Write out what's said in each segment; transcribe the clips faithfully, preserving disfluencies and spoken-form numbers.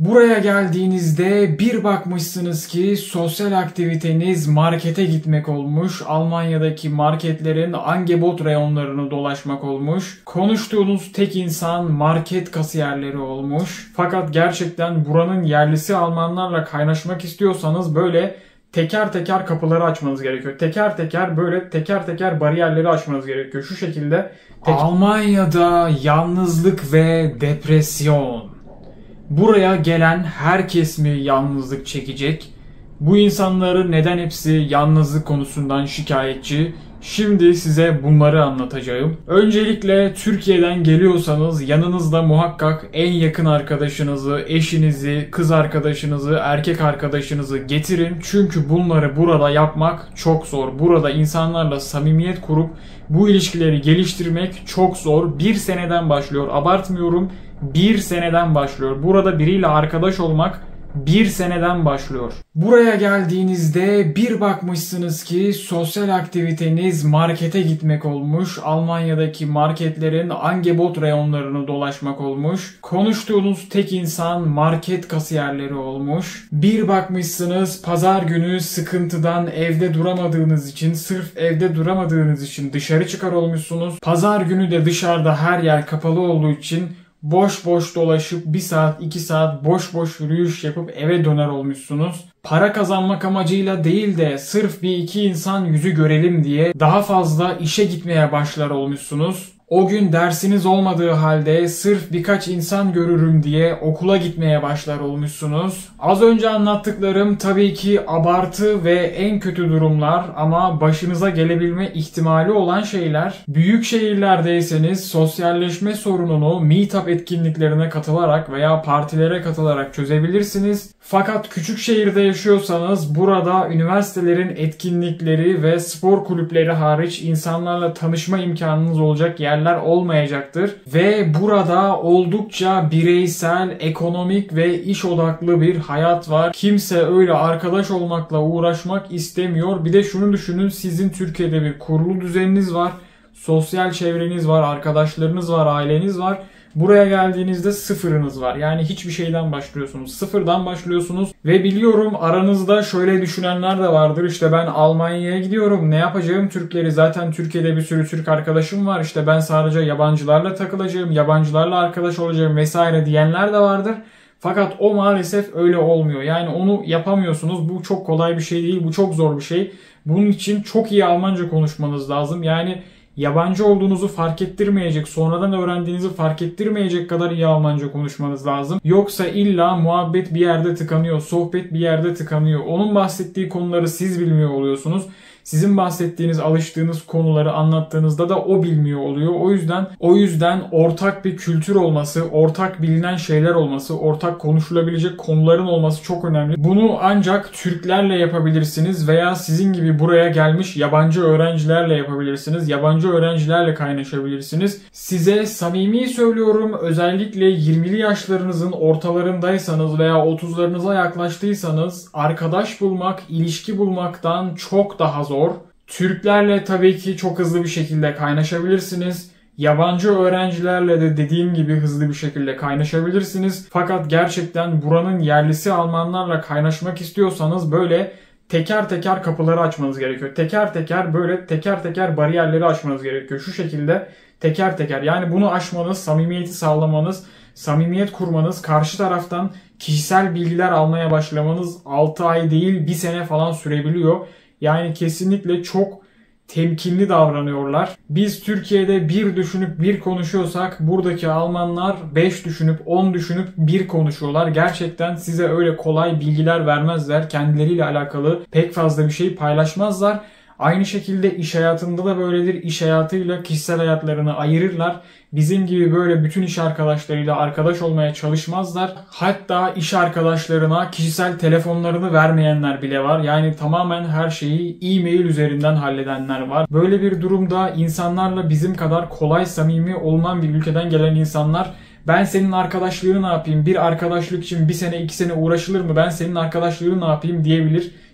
Buraya geldiğinizde bir bakmışsınız ki sosyal aktiviteniz markete gitmek olmuş, Almanya'daki marketlerin Angebot reyonlarını dolaşmak olmuş, konuştuğunuz tek insan market kasiyerleri olmuş. Fakat gerçekten buranın yerlisi Almanlarla kaynaşmak istiyorsanız böyle teker teker kapıları açmanız gerekiyor. Teker teker böyle teker teker bariyerleri aşmanız gerekiyor. Şu şekilde. Tek... Almanya'da yalnızlık ve depresyon. Buraya gelen herkes mi yalnızlık çekecek? Bu insanların neden hepsi yalnızlık konusundan şikayetçi? Şimdi size bunları anlatacağım. Öncelikle Türkiye'den geliyorsanız yanınızda muhakkak en yakın arkadaşınızı, eşinizi, kız arkadaşınızı, erkek arkadaşınızı getirin. Çünkü bunları burada yapmak çok zor. Burada insanlarla samimiyet kurup bu ilişkileri geliştirmek çok zor. Bir seneden başlıyor. Abartmıyorum. Bir seneden başlıyor. Burada biriyle arkadaş olmak bir seneden başlıyor. Buraya geldiğinizde bir bakmışsınız ki sosyal aktiviteniz markete gitmek olmuş, Almanya'daki marketlerin Angebot reyonlarını dolaşmak olmuş, konuştuğunuz tek insan market kasiyerleri olmuş. Bir bakmışsınız pazar günü sıkıntıdan evde duramadığınız için, sırf evde duramadığınız için dışarı çıkar olmuşsunuz. Pazar günü de dışarıda her yer kapalı olduğu için boş boş dolaşıp bir saat iki saat boş boş yürüyüş yapıp eve döner olmuşsunuz. Para kazanmak amacıyla değil de sırf bir iki insan yüzü görelim diye daha fazla işe gitmeye başlar olmuşsunuz. O gün dersiniz olmadığı halde sırf birkaç insan görürüm diye okula gitmeye başlar olmuşsunuz. Az önce anlattıklarım tabii ki abartı ve en kötü durumlar ama başınıza gelebilme ihtimali olan şeyler. Büyük şehirlerdeyseniz sosyalleşme sorununu meetup etkinliklerine katılarak veya partilere katılarak çözebilirsiniz. Fakat küçük şehirde yaşıyorsanız burada üniversitelerin etkinlikleri ve spor kulüpleri hariç insanlarla tanışma imkanınız olacak yerler olmayacaktır. Ve burada oldukça bireysel, ekonomik ve iş odaklı bir hayat var. Kimse öyle arkadaş olmakla uğraşmak istemiyor. Bir de şunu düşünün, sizin Türkiye'de bir kurulu düzeniniz var. Sosyal çevreniz var, arkadaşlarınız var, aileniz var. Buraya geldiğinizde sıfırınız var. Yani hiçbir şeyden başlıyorsunuz. Sıfırdan başlıyorsunuz. Ve biliyorum aranızda şöyle düşünenler de vardır. İşte ben Almanya'ya gidiyorum. Ne yapacağım Türkleri? Zaten Türkiye'de bir sürü Türk arkadaşım var. İşte ben sadece yabancılarla takılacağım. Yabancılarla arkadaş olacağım vesaire diyenler de vardır. Fakat o maalesef öyle olmuyor. Yani onu yapamıyorsunuz. Bu çok kolay bir şey değil. Bu çok zor bir şey. Bunun için çok iyi Almanca konuşmanız lazım. Yani yabancı olduğunuzu fark ettirmeyecek, sonradan öğrendiğinizi fark ettirmeyecek kadar iyi Almanca konuşmanız lazım. Yoksa illa muhabbet bir yerde tıkanıyor, sohbet bir yerde tıkanıyor. Onun bahsettiği konuları siz bilmiyor oluyorsunuz. Sizin bahsettiğiniz, alıştığınız konuları anlattığınızda da o bilmiyor oluyor. O yüzden o yüzden ortak bir kültür olması, ortak bilinen şeyler olması, ortak konuşulabilecek konuların olması çok önemli. Bunu ancak Türklerle yapabilirsiniz veya sizin gibi buraya gelmiş yabancı öğrencilerle yapabilirsiniz. Yabancı öğrencilerle kaynaşabilirsiniz. Size samimi söylüyorum, özellikle yirmili yaşlarınızın ortalarındaysanız veya otuzlarınıza yaklaştıysanız arkadaş bulmak, ilişki bulmaktan çok daha zor. Zor. Türklerle tabii ki çok hızlı bir şekilde kaynaşabilirsiniz. Yabancı öğrencilerle de dediğim gibi hızlı bir şekilde kaynaşabilirsiniz. Fakat gerçekten buranın yerlisi Almanlarla kaynaşmak istiyorsanız böyle teker teker kapıları açmanız gerekiyor. Teker teker böyle teker teker bariyerleri aşmanız gerekiyor. Şu şekilde teker teker. Yani bunu aşmanız, samimiyeti sağlamanız, samimiyet kurmanız, karşı taraftan kişisel bilgiler almaya başlamanız altı ay değil bir sene falan sürebiliyor. Yani kesinlikle çok temkinli davranıyorlar. Biz Türkiye'de bir düşünüp bir konuşuyorsak buradaki Almanlar beş düşünüp on düşünüp bir konuşuyorlar. Gerçekten size öyle kolay bilgiler vermezler. Kendileriyle alakalı pek fazla bir şey paylaşmazlar. Aynı şekilde iş hayatında da böyledir. İş hayatıyla kişisel hayatlarını ayırırlar. Bizim gibi böyle bütün iş arkadaşlarıyla arkadaş olmaya çalışmazlar. Hatta iş arkadaşlarına kişisel telefonlarını vermeyenler bile var. Yani tamamen her şeyi e-mail üzerinden halledenler var. Böyle bir durumda insanlarla bizim kadar kolay samimi olunan bir ülkeden gelen insanlar ben senin arkadaşlığını ne yapayım? Bir arkadaşlık için bir sene iki sene uğraşılır mı? Ben senin arkadaşlığını ne yapayım diyebilir.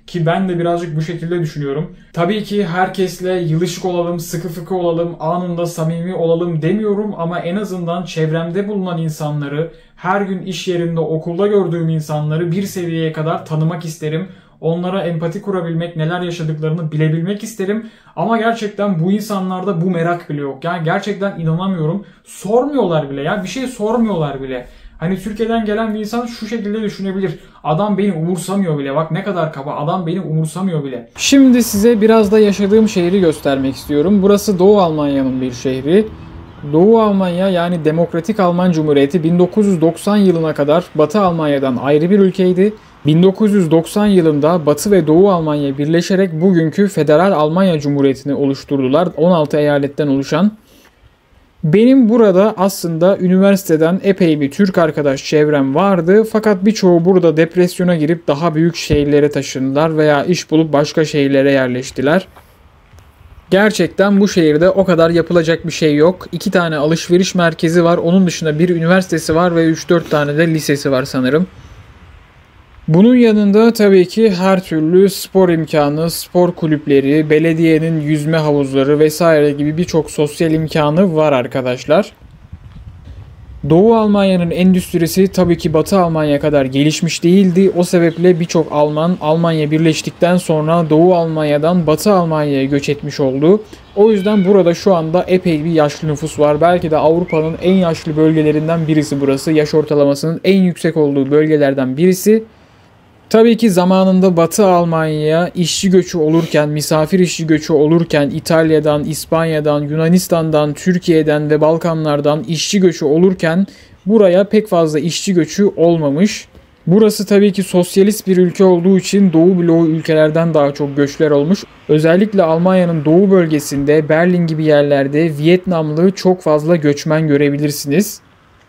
Ki ben de birazcık bu şekilde düşünüyorum. Tabii ki herkesle yılışık olalım, sıkı fıkı olalım, anında samimi olalım demiyorum ama en azından çevremde bulunan insanları, her gün iş yerinde, okulda gördüğüm insanları bir seviyeye kadar tanımak isterim. Onlara empati kurabilmek, neler yaşadıklarını bilebilmek isterim. Ama gerçekten bu insanlarda bu merak bile yok. Yani gerçekten inanamıyorum. Sormuyorlar bile ya. Bir şey sormuyorlar bile. Hani Türkiye'den gelen bir insan şu şekilde düşünebilir. Adam beni umursamıyor bile. Bak ne kadar kaba. Adam beni umursamıyor bile. Şimdi size biraz da yaşadığım şehri göstermek istiyorum. Burası Doğu Almanya'nın bir şehri. Doğu Almanya yani Demokratik Alman Cumhuriyeti bin dokuz yüz doksan yılına kadar Batı Almanya'dan ayrı bir ülkeydi. bin dokuz yüz doksan yılında Batı ve Doğu Almanya birleşerek bugünkü Federal Almanya Cumhuriyeti'ni oluşturdular. on altı eyaletten oluşan. Benim burada aslında üniversiteden epey bir Türk arkadaş çevrem vardı. Fakat birçoğu burada depresyona girip daha büyük şehirlere taşındılar veya iş bulup başka şehirlere yerleştiler. Gerçekten bu şehirde o kadar yapılacak bir şey yok. İki tane alışveriş merkezi var. Onun dışında bir üniversitesi var ve üç dört tane de lisesi var sanırım. Bunun yanında tabii ki her türlü spor imkanı, spor kulüpleri, belediyenin yüzme havuzları vesaire gibi birçok sosyal imkanı var arkadaşlar. Doğu Almanya'nın endüstrisi tabii ki Batı Almanya kadar gelişmiş değildi. O sebeple birçok Alman, Almanya birleştikten sonra Doğu Almanya'dan Batı Almanya'ya göç etmiş oldu. O yüzden burada şu anda epey bir yaşlı nüfus var. Belki de Avrupa'nın en yaşlı bölgelerinden birisi burası. Yaş ortalamasının en yüksek olduğu bölgelerden birisi. Tabii ki zamanında Batı Almanya'ya işçi göçü olurken, misafir işçi göçü olurken İtalya'dan, İspanya'dan, Yunanistan'dan, Türkiye'den ve Balkanlardan işçi göçü olurken buraya pek fazla işçi göçü olmamış. Burası tabii ki sosyalist bir ülke olduğu için Doğu bloğu ülkelerden daha çok göçler olmuş. Özellikle Almanya'nın doğu bölgesinde, Berlin gibi yerlerde Vietnamlı çok fazla göçmen görebilirsiniz.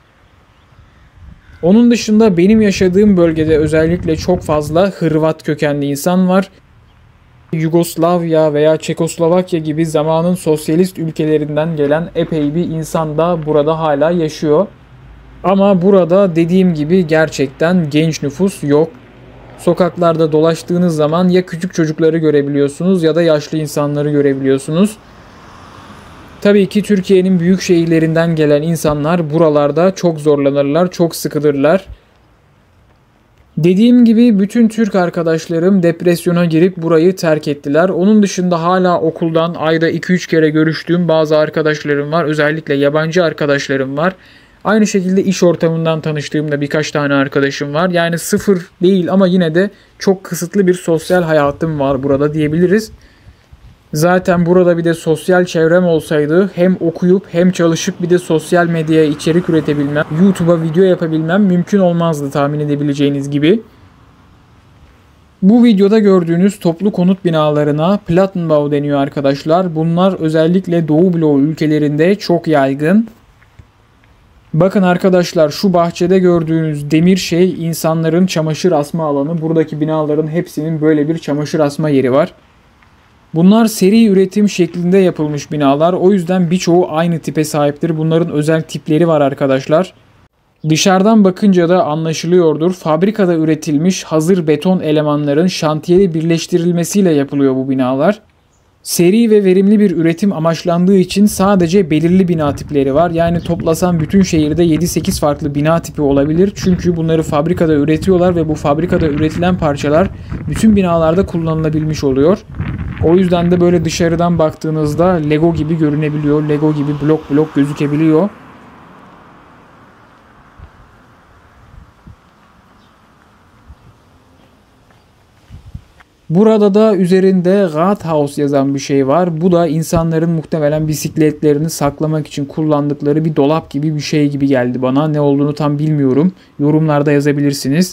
Onun dışında benim yaşadığım bölgede özellikle çok fazla Hırvat kökenli insan var. Yugoslavya veya Çekoslovakya gibi zamanın sosyalist ülkelerinden gelen epey bir insan da burada hala yaşıyor. Ama burada dediğim gibi gerçekten genç nüfus yok. Sokaklarda dolaştığınız zaman ya küçük çocukları görebiliyorsunuz ya da yaşlı insanları görebiliyorsunuz. Tabii ki Türkiye'nin büyük şehirlerinden gelen insanlar buralarda çok zorlanırlar, çok sıkılırlar. Dediğim gibi bütün Türk arkadaşlarım depresyona girip burayı terk ettiler. Onun dışında hala okuldan ayda iki üç kere görüştüğüm bazı arkadaşlarım var. Özellikle yabancı arkadaşlarım var. Aynı şekilde iş ortamından tanıştığım da birkaç tane arkadaşım var. Yani sıfır değil ama yine de çok kısıtlı bir sosyal hayatım var burada diyebiliriz. Zaten burada bir de sosyal çevrem olsaydı hem okuyup hem çalışıp bir de sosyal medyaya içerik üretebilmem, YouTube'a video yapabilmem mümkün olmazdı tahmin edebileceğiniz gibi. Bu videoda gördüğünüz toplu konut binalarına Plattenbau deniyor arkadaşlar. Bunlar özellikle Doğu bloğu ülkelerinde çok yaygın. Bakın arkadaşlar şu bahçede gördüğünüz demir şey insanların çamaşır asma alanı. Buradaki binaların hepsinin böyle bir çamaşır asma yeri var. Bunlar seri üretim şeklinde yapılmış binalar. O yüzden birçoğu aynı tipe sahiptir. Bunların özel tipleri var arkadaşlar. Dışarıdan bakınca da anlaşılıyordur. Fabrikada üretilmiş hazır beton elemanların şantiyede birleştirilmesiyle yapılıyor bu binalar. Seri ve verimli bir üretim amaçlandığı için sadece belirli bina tipleri var. Yani toplasan bütün şehirde yedi sekiz farklı bina tipi olabilir. Çünkü bunları fabrikada üretiyorlar ve bu fabrikada üretilen parçalar bütün binalarda kullanılabilmiş oluyor. O yüzden de böyle dışarıdan baktığınızda Lego gibi görünebiliyor. Lego gibi blok blok gözükebiliyor. Burada da üzerinde Rathaus yazan bir şey var. Bu da insanların muhtemelen bisikletlerini saklamak için kullandıkları bir dolap gibi bir şey gibi geldi bana. Ne olduğunu tam bilmiyorum. Yorumlarda yazabilirsiniz.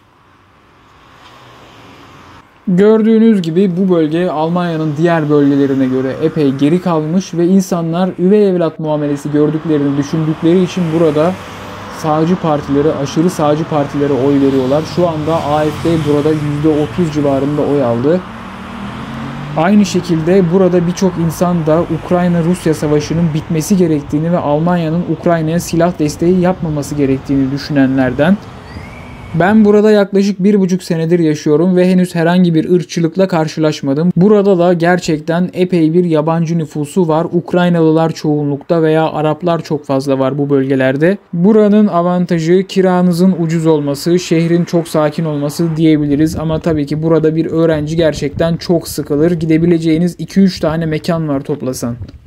Gördüğünüz gibi bu bölge Almanya'nın diğer bölgelerine göre epey geri kalmış ve insanlar üvey evlat muamelesi gördüklerini düşündükleri için burada sağcı partilere, aşırı sağcı partilere oy veriyorlar. Şu anda A F D burada yüzde otuz civarında oy aldı. Aynı şekilde burada birçok insan da Ukrayna-Rusya savaşının bitmesi gerektiğini ve Almanya'nın Ukrayna'ya silah desteği yapmaması gerektiğini düşünenlerden. Ben burada yaklaşık bir buçuk senedir yaşıyorum ve henüz herhangi bir ırkçılıkla karşılaşmadım. Burada da gerçekten epey bir yabancı nüfusu var. Ukraynalılar çoğunlukta veya Araplar çok fazla var bu bölgelerde. Buranın avantajı kiranızın ucuz olması, şehrin çok sakin olması diyebiliriz. Ama tabii ki burada bir öğrenci gerçekten çok sıkılır. Gidebileceğiniz iki üç tane mekan var toplasan.